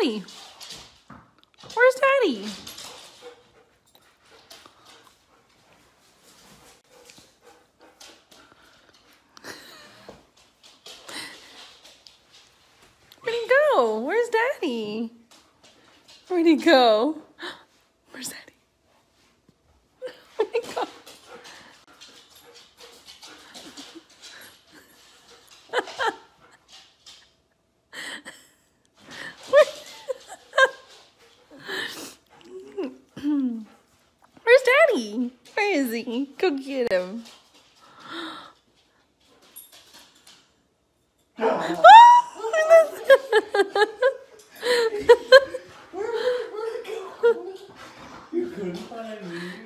Daddy? Where's Daddy? Where'd he go? Where's Daddy? Where'd he go? Where's Daddy? Where'd he go? Where's Daddy? Where is he? Go get him. Where'd it go? You couldn't find me.